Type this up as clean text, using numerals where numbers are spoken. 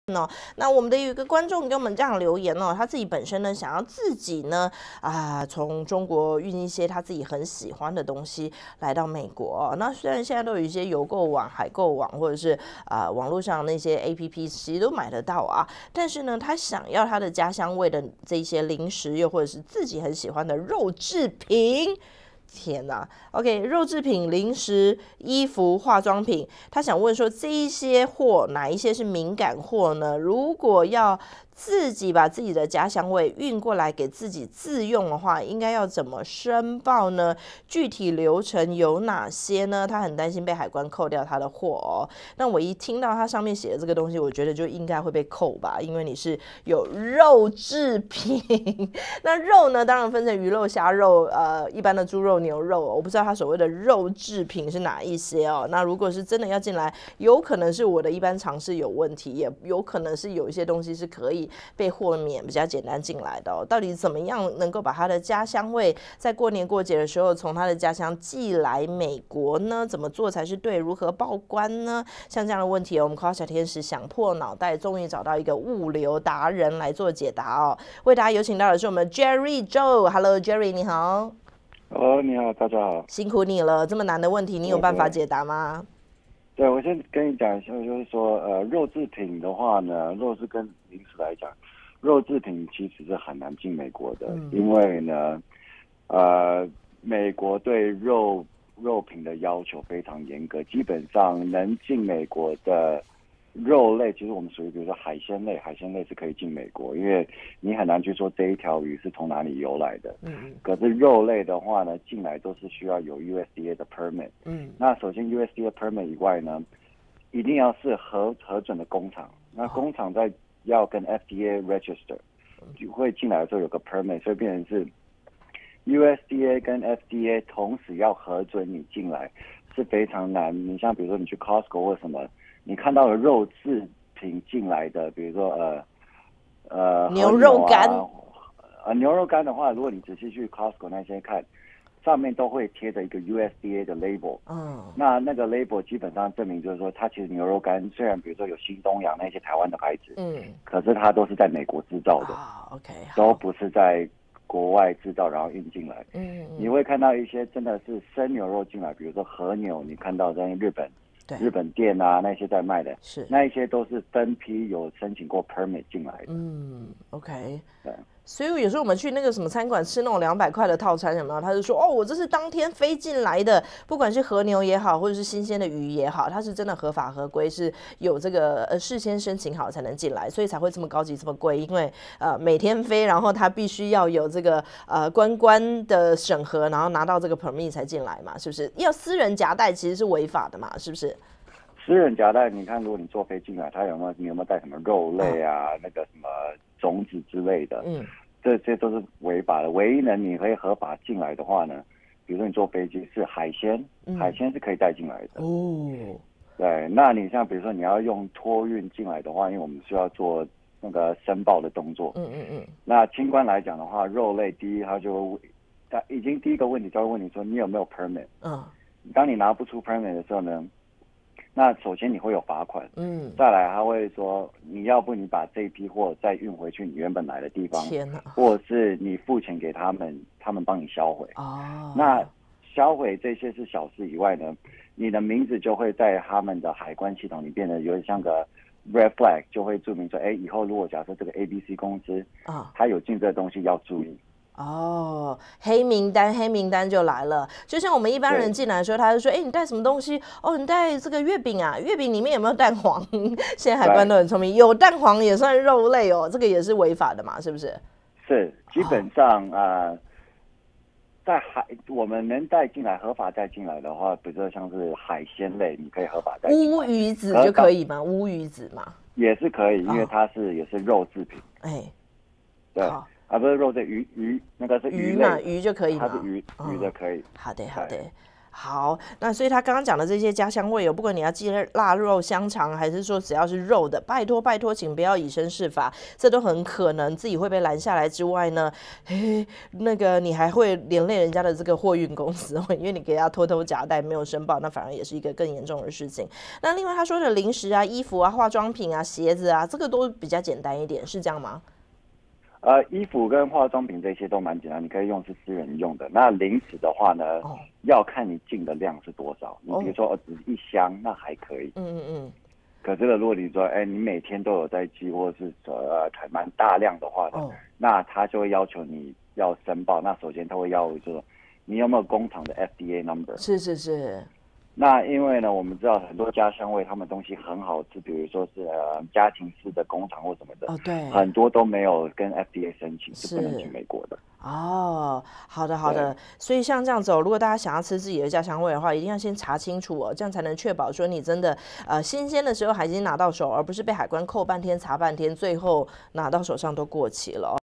那我们的有一个观众给我们这样留言他自己本身呢想要自己呢从中国运一些他自己很喜欢的东西来到美国那虽然现在都有一些邮购网、海购网或者是网络上那些 APP 其实都买得到但是呢他想要他的家乡味的这一些零食，又或者是自己很喜欢的肉制品。天哪 ，OK， 肉制品、零食、衣服、化妆品，他想问说这一些货哪一些是敏感货呢？如果要自己把自己的家乡味运过来给自己自用的话，应该要怎么申报呢？具体流程有哪些呢？他很担心被海关扣掉他的货那我一听到他上面写的这个东西，我觉得就应该会被扣吧，因为你是有肉制品。那肉呢，当然分成鱼肉、虾肉、一般的猪肉、牛肉我不知道他所谓的肉制品是哪一些那如果是真的要进来，有可能是我的一般常识有问题，也有可能是有一些东西是可以被豁免比较简单进来的到底怎么样能够把他的家乡味在过年过节的时候从他的家乡寄来美国呢？怎么做才是对？如何报关呢？像这样的问题我们 call 小天使想破脑袋，终于找到一个物流达人来做解答为大家有请到的是我们 Jerry Joe。Hello Jerry， 你好。 Hello， 你好，大家好。 辛苦你了，这么难的问题你有办法解答吗？ 对，我先跟你讲一下，就是说，肉制品的话呢，肉是跟零食来讲，肉制品其实是很难进美国的，因为呢，美国对肉品的要求非常严格，基本上能进美国的肉类，其实我们属于比如说海鲜类是可以进美国，因为你很难去说这一条鱼是从哪里游来的。可是肉类的话呢，进来都是需要有 USDA 的 permit。那首先 USDA permit 以外呢，一定要是核准的工厂。那工厂在要跟 FDA register， 就会进来的时候有个 permit， 所以变成是 USDA 跟 FDA 同时要核准你进来是非常难。你像比如说你去 Costco 或什么。你看到的肉制品进来的，比如说牛肉干牛肉干的话，如果你仔细去 Costco 那些看，上面都会贴着一个 USDA 的 label。那个 label 基本上证明就是说，它其实牛肉干虽然比如说有新东阳那些台湾的牌子，可是它都是在美国制造的 ，OK， 都不是在国外制造然后运进来。你会看到一些真的是生牛肉进来，比如说和牛，你看到在日本店那些在卖的，是那一些都是分批有申请过 permit 进来的。 OK， 对。所以有时候我们去那个什么餐馆吃那种200块的套餐，有没有？他就说我这是当天飞进来的，不管是和牛也好，或者是新鲜的鱼也好，它是真的合法合规，是有这个事先申请好才能进来，所以才会这么高级这么贵。因为每天飞，然后它必须要有这个关的审核，然后拿到这个 permit 才进来嘛，是不是？要私人夹带其实是违法的嘛，是不是？ 私人夹带，你看，如果你坐飞进来，他你有没有带什么肉类那个什么种子之类的？这些都是违法的。唯一你可以合法进来的话呢，比如说你坐飞机是海鲜，海鲜是可以带进来的。对，那你像比如说你要用托运进来的话，因为我们需要做那个申报的动作。那清关来讲的话，肉类第一他已经第一个问题就会问你说你有没有 permit。当你拿不出 permit 的时候呢？那首先你会有罚款，再来他会说你要不你把这一批货再运回去你原本来的地方，或者是你付钱给他们，他们帮你销毁。那销毁这些是小事以外呢，你的名字就会在他们的海关系统里变得有点像个 red flag， 就会注明说，以后如果假设这个 ABC 公司它有进这个东西要注意。 黑名单就来了。就像我们一般人进来的时候，他就说你带什么东西？你带这个月饼啊，月饼里面有没有蛋黄？现在海关都很聪明，有蛋黄也算肉类这个也是违法的嘛，是不是？ 是，基本上在我们能带进来合法带进来的话，比如说像是海鲜类，你可以合法带进来。 乌鱼子就可以吗？乌鱼子嘛， 也是可以，因为它也是肉制品。对。不是肉的鱼，那个是鱼类， 鱼就可以吗？ 它是鱼的可以。 好的。 好，那所以他刚刚讲的这些家乡味不管你要鸡腊肉香肠，还是说只要是肉的，拜托拜托，请不要以身试法，这都很可能自己会被拦下来之外呢，那个你还会连累人家的这个货运公司，因为你给他偷偷夹带没有申报，那反而也是一个更严重的事情。那另外他说的零食啊、衣服啊、化妆品啊、鞋子啊，这个都比较简单一点，是这样吗？ 衣服跟化妆品这些都蛮简单，你可以用是私人用的。那零食的话呢，要看你进的量是多少。你比如说只是一箱，那还可以。可是如果你说，你每天都有在寄，或者是还蛮大量的话呢，那他就会要求你要申报。那首先他会要说，你有没有工厂的 FDA number？ 是。 那因为呢，我们知道很多家乡味，他们东西很好吃，比如说是家庭式的工厂或什么的， 对， 很多都没有跟 FDA 申请，是不能进美国的。 好的。所以像这样子如果大家想要吃自己的家乡味的话，一定要先查清楚这样才能确保说你真的新鲜的时候还已经拿到手，而不是被海关扣半天查半天，最后拿到手上都过期了